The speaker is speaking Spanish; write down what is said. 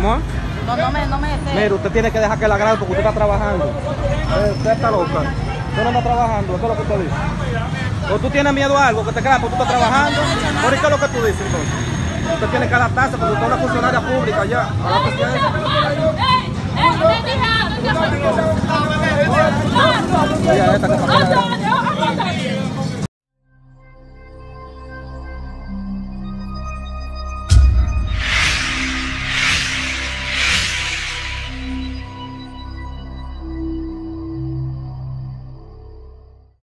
amor? No me deseo. Mira, usted tiene que dejar que la grabe porque usted está trabajando. Usted está loca. Usted no está trabajando, ¿qué es lo que usted dice? O tú tienes miedo a algo que te crean porque tú estás trabajando. ¿Por qué es lo que tú dices entonces? Usted tiene que adaptarse porque usted es una funcionaria pública ya. Adáptese a eso. Mira, esta que